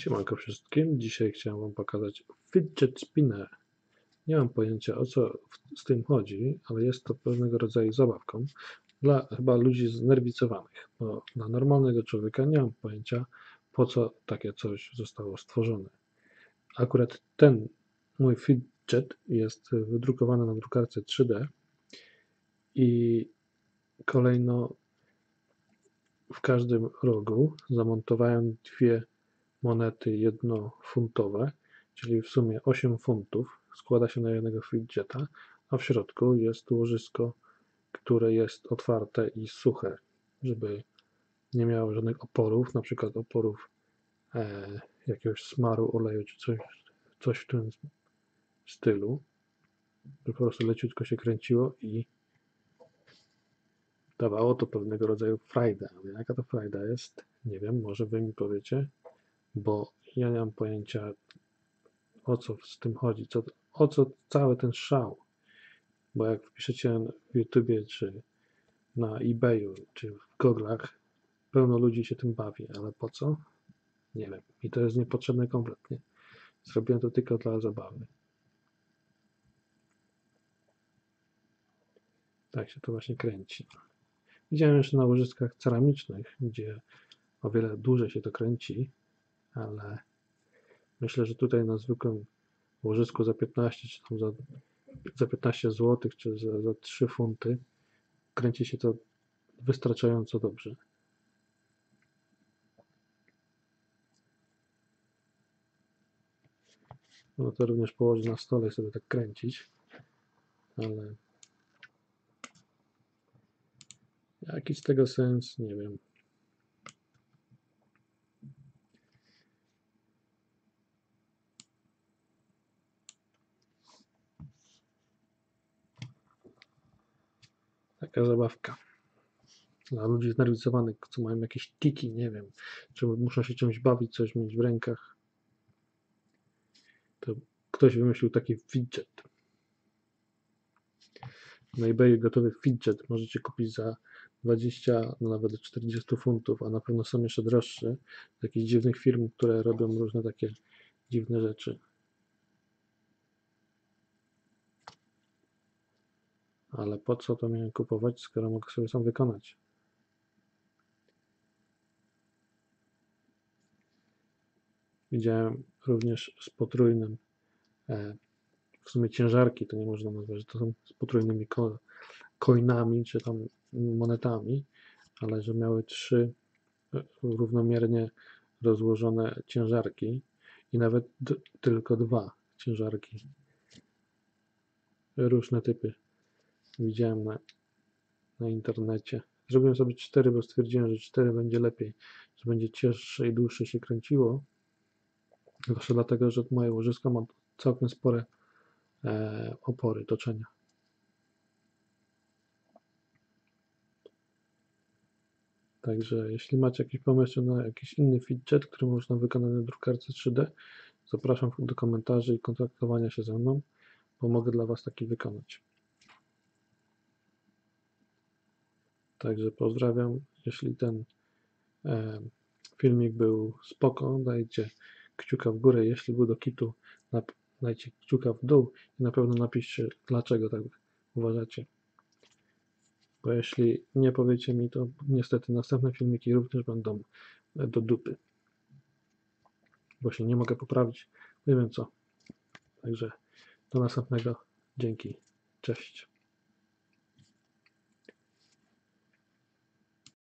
Siemanko wszystkim, dzisiaj chciałem Wam pokazać fidget spinner. Nie mam pojęcia o co z tym chodzi, ale jest to pewnego rodzaju zabawką dla chyba ludzi znerwicowanych, bo dla normalnego człowieka nie mam pojęcia po co takie coś zostało stworzone. Akurat ten mój fidget jest wydrukowany na drukarce 3D i kolejno w każdym rogu zamontowałem dwie monety jednofuntowe, czyli w sumie 8 funtów, składa się na jednego fidgeta, a w środku jest łożysko, które jest otwarte i suche, żeby nie miało żadnych oporów, na przykład oporów jakiegoś smaru, oleju czy coś w tym stylu, żeby po prostu leciutko się kręciło i dawało to pewnego rodzaju frajdę. Ale jaka to frajda jest? Nie wiem, może wy mi powiecie, bo ja nie mam pojęcia, o co z tym chodzi, o co cały ten szał. Bo jak wpiszecie w YouTubie, czy na eBayu, czy w Goglach, pełno ludzi się tym bawi, ale po co? Nie wiem. I to jest niepotrzebne kompletnie. Zrobiłem to tylko dla zabawy. Tak się to właśnie kręci. Widziałem jeszcze na łożyskach ceramicznych, gdzie o wiele dłużej się to kręci, ale myślę, że tutaj na zwykłym łożysku za 15, czy tam za 15 zł, czy za 3 funty kręci się to wystarczająco dobrze. No to również położyć na stole i sobie tak kręcić, ale jaki z tego sens, nie wiem. Taka zabawka. Dla ludzi znerwicowanych, co mają jakieś tiki, nie wiem, czy muszą się czymś bawić, coś mieć w rękach. To ktoś wymyślił taki fidget. Na eBayu gotowy fidget możecie kupić za 20, no nawet 40 funtów, a na pewno są jeszcze droższe z jakichś dziwnych firm, które robią różne takie dziwne rzeczy. Ale po co to miałem kupować, skoro mogę sobie sam wykonać? Widziałem również z potrójnym, w sumie ciężarki to nie można nazwać, że to są z potrójnymi coinami czy tam monetami, ale że miały 3 równomiernie rozłożone ciężarki i nawet tylko 2 ciężarki. Różne typy widziałem na internecie. Zrobiłem sobie 4, bo stwierdziłem, że 4 będzie lepiej, że będzie cięższe i dłuższe się kręciło. Zwłaszcza dlatego, że moje łożysko ma całkiem spore opory toczenia. Także jeśli macie jakiś pomysł na jakiś inny fidget, który można wykonać na drukarce 3D, zapraszam do komentarzy i kontaktowania się ze mną, bo mogę dla Was taki wykonać. Także pozdrawiam. Jeśli ten filmik był spoko, dajcie kciuka w górę. Jeśli był do kitu, dajcie kciuka w dół i na pewno napiszcie, dlaczego tak uważacie. Bo jeśli nie powiecie mi, to niestety następne filmiki również będą do dupy. Bo się nie mogę poprawić. Nie wiem co. Także do następnego. Dzięki. Cześć.